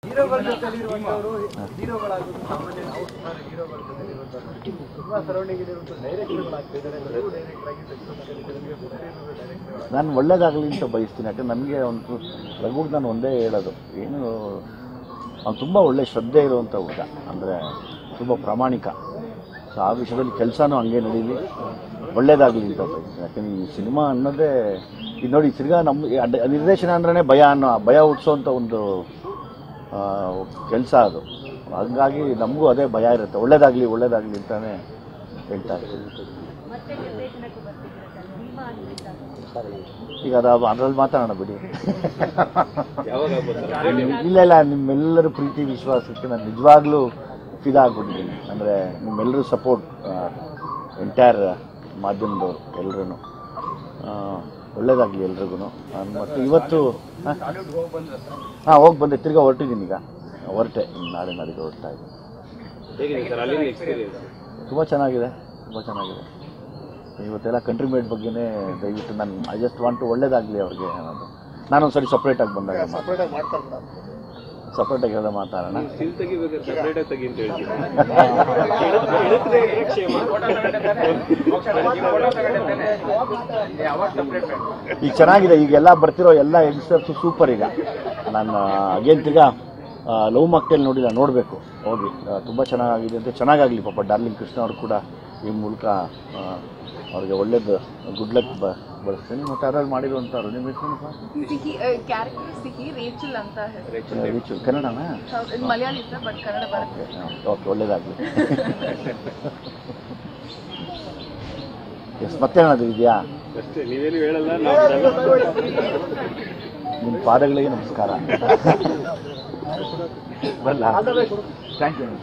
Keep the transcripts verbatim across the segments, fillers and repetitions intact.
ಹೀರೋಗಳ ಜೊತೆಲಿ ಇರುವಂತವರು ಹೀರೋಗಳಾಗೋದು ಸಾಮಾನ್ಯ. ನಾವು ಸುಮಾರು ಹೀರೋಗಳ ಜೊತೆಲಿ ಇರುವಂತವರು ತುಂಬಾ ಸರೌಂಡಿಂಗ್ ಇರುವಂತ ಡೈರೆಕ್ಟರ್ಗಳಾಗ್ತಿದ್ದಾರೆ. ಡೈರೆಕ್ಟರ್ ಆಗಿ ನಾನು ಒಳ್ಳೇದಾಗಲಿ ಅಂತ ಬಯಸ್ತೀನಿ. ಯಾಕಂದ್ರೆ ನನಗೆ ಒಂದು ರಘುಗೆ ನಾನು ಒಂದೇ ಹೇಳೋದು, ಏನು ಅವ್ನು ತುಂಬ ಒಳ್ಳೆ ಶ್ರದ್ಧೆ ಇರುವಂಥ ಹುಡುಗ, ಅಂದರೆ ತುಂಬ ಪ್ರಾಮಾಣಿಕ. ಸೊ ಆ ವಿಷಯದಲ್ಲಿ ಕೆಲಸನೂ ಹಂಗೆ ನಡೀಲಿ, ಒಳ್ಳೇದಾಗಲಿ ಅಂತ ಬಯಸ್ತೀನಿ. ಯಾಕಂದರೆ ಈ ಸಿನಿಮಾ ಅನ್ನೋದೇ ಇದು ನೋಡಿ, ತಿರ್ಗಾ ನಮ್ಮ ನಿರ್ದೇಶನ ಅಂದ್ರೆ ಭಯ ಅನ್ನೋ ಭಯ ಹುಟ್ಟಿಸೋಂಥ ಒಂದು ಕೆಲಸ ಅದು. ಹಂಗಾಗಿ ನಮಗೂ ಅದೇ ಭಯ ಇರುತ್ತೆ, ಒಳ್ಳೇದಾಗಲಿ ಒಳ್ಳೇದಾಗಲಿ ಅಂತಾನೆ ಹೇಳ್ತಾ ಇರ್ತೀವಿ. ಈಗ ಅದು ಅದ್ರಲ್ಲಿ ಮಾತಾಡೋಣ ಬಿಡಿ. ಇಲ್ಲ ಇಲ್ಲ ನಿಮ್ಮೆಲ್ಲರ ಪ್ರೀತಿ ವಿಶ್ವಾಸಕ್ಕೆ ನಾನು ನಿಜವಾಗ್ಲೂ ಫಿದಾ ಆಗ್ಬಿಟ್ಟಿದ್ದೀನಿ. ಅಂದರೆ ನಿಮ್ಮೆಲ್ಲರೂ ಸಪೋರ್ಟ್, ಎಂಟೈರ್ ಮಾಧ್ಯಮದವರು ಎಲ್ಲರೂ ಒಳ್ಳೇದಾಗಲಿ ಎಲ್ರಿಗೂ. ಮತ್ತು ಇವತ್ತು ಹಾಂ ಹೋಗಿ ಬಂದೆ, ತಿರ್ಗಾ ಹೊರಟಿದ್ದೀನಿ. ಈಗ ಹೊರಟೆ, ಇನ್ನು ನಾಳೆ ನಾಡಿಗೆ ಹೊರಡ್ತಾ ಇದ್ದೀನಿ. ತುಂಬ ಚೆನ್ನಾಗಿದೆ, ತುಂಬ ಚೆನ್ನಾಗಿದೆ. ಇವತ್ತೆಲ್ಲ ಕಂಟ್ರಿ ಮೇಡ್ ಬಗ್ಗೆನೇ ದಯವಿಟ್ಟು ನಾನು ಐ ಜಸ್ಟ್ ವಾಂಟ್ ಒಳ್ಳೇದಾಗಲಿ ಅವ್ರಿಗೆ ಅನ್ನೋದು. ನಾನೊಂದು ಸರಿ ಸಪ್ರೇಟಾಗಿ ಬಂದಾಗ ಸಪ್ರೇಟಾಗಿ ಎಲ್ಲ ಮಾತಾಡೋಣ. ಈಗ ಚೆನ್ನಾಗಿದೆ, ಈಗೆಲ್ಲ ಬರ್ತಿರೋ ಎಲ್ಲ ಯಂಗ್ಸ್ಟರ್ಸು ಸೂಪರ್. ಈಗ ನಾನು ಅಗೇನ್ ತಿರ್ಗಾ ಲವ್ ಮಾಕ್ಟೇಲ್ ನೋಡಿಲ್ಲ, ನೋಡಬೇಕು ಹೋಗಿ. ತುಂಬ ಚೆನ್ನಾಗಿದೆ ಅಂತ. ಚೆನ್ನಾಗಾಗಲಿ ಪಾಪ ಡಾರ್ಲಿಂಗ್ ಕೃಷ್ಣ ಅವರು ಕೂಡ ಈ ಮೂಲಕ ಅವ್ರಿಗೆ ಒಳ್ಳೇದು ಗುಡ್ ಲಕ್ ಬಳಸ್ತೀನಿ. ಮತ್ತು ಅದರಲ್ಲಿ ಮಾಡಿರುವಂಥವ್ರು ನಿಮ್ಮ ಹೆಸರು ರೇಚಲ್, ಕನ್ನಡನಾ? ಓಕೆ, ಒಳ್ಳೇದಾಗಲಿ. ಎಸ್, ಮತ್ತೇನಾದ್ರು ಇದೆಯಾ? ನಿಮ್ಮ ಪಾದಗಳಿಗೆ ನಮಸ್ಕಾರ. ಬರಲ್ಲ? Thank you.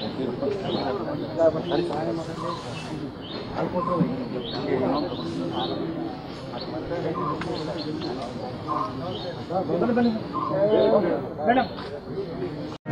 ಮೇಡಮ್